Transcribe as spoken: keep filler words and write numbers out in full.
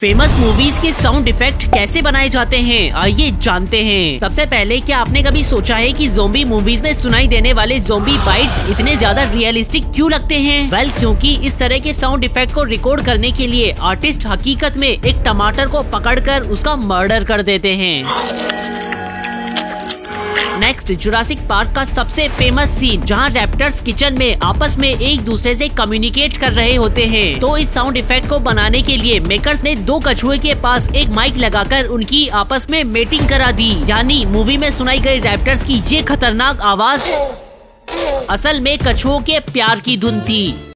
Famous movies के sound effect कैसे बनाए जाते हैं, आइए जानते हैं। सबसे पहले, क्या आपने कभी सोचा है कि ज़ोंबी मूवीज में सुनाई देने वाले ज़ोंबी बाइट्स इतने ज्यादा रियलिस्टिक क्यों लगते हैं? वेल well, क्योंकि इस तरह के साउंड इफेक्ट को रिकॉर्ड करने के लिए आर्टिस्ट हकीकत में एक टमाटर को पकड़कर उसका मर्डर कर देते हैं। नेक्स्ट, जुरासिक पार्क का सबसे फेमस सीन जहां रैप्टर्स किचन में आपस में एक दूसरे से कम्युनिकेट कर रहे होते हैं। तो इस साउंड इफेक्ट को बनाने के लिए मेकर्स ने दो कछुए के पास एक माइक लगाकर उनकी आपस में मेटिंग करा दी। यानी मूवी में सुनाई गई रैप्टर्स की ये खतरनाक आवाज असल में कछुओं के प्यार की धुन थी।